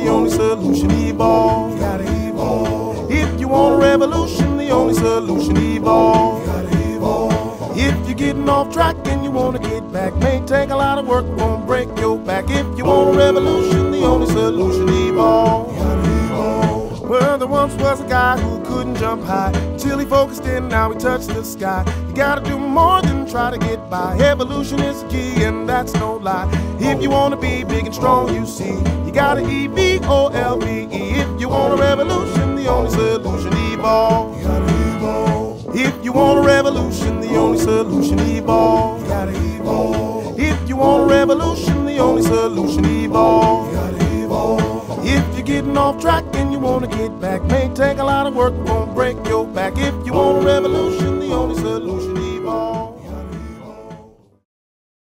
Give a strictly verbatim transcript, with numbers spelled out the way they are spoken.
the only solution, evolve. You gotta evolve. If you want a revolution, the only solution, evolve. You gotta evolve. If you're getting off track and you wanna get back, may take a lot of work, won't break your back. If you want a revolution, the only solution, evolve. You gotta evolve. Well, there once was a guy who couldn't jump high till he focused in, now he touched the sky. You gotta do more than try to get by. Evolution is key, and that's no lie. If you wanna be big and strong, you see, you gotta E V O L V E. If you want a revolution, the only solution, evolve. You gotta evolve. If you want a revolution, the only solution, evolve. You gotta evolve. If you want a revolution, the only solution, evolve. You gotta evolve. If you're getting off track and you wanna get back, may take a lot of work, won't break your back. If you want a revolution, the only solution, evolve.